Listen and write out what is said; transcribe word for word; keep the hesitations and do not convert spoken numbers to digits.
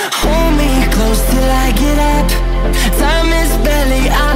Hold me close till I get up. Time is barely on